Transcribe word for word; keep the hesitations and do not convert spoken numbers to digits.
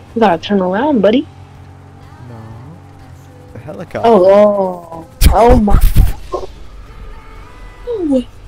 You gotta turn around, buddy. No. The helicopter. Oh, oh, oh my. Oh.